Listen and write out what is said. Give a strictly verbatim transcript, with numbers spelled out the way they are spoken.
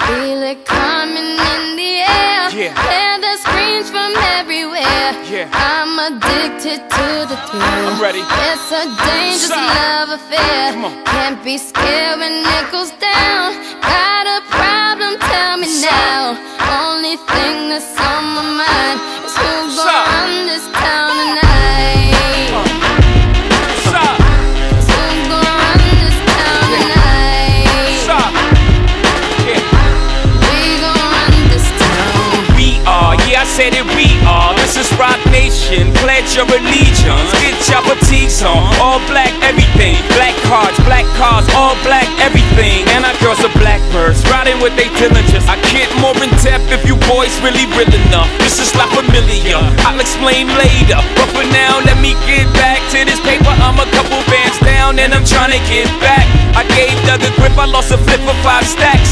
Feel it coming in the air. Yeah. Hear the screams from everywhere. Yeah. I'm addicted to the thrill. I'm ready. It's a dangerous Stop. love affair. Come on. Can't be scared when it goes down. Got a problem? Tell me now. Only thing that's on my mind is who's Stop. gonna run this town tonight. Uh. Stop. Is who's gonna run this town tonight? Stop. Yeah. We gon' run this town. We are, yeah, I said it, we are. This is Rock Nation, pledge your allegiance. Get your boutiques on, all black everything. Black cards, black cars, all black everything. And our girls are blackbirds, riding with they diligence. I get more in depth if you boys really real enough. This is not familiar, I'll explain later. But for now, let me get back to this paper. I'm a couple bands down and I'm trying to get back. I gave Doug a grip, I lost a flip for five stacks.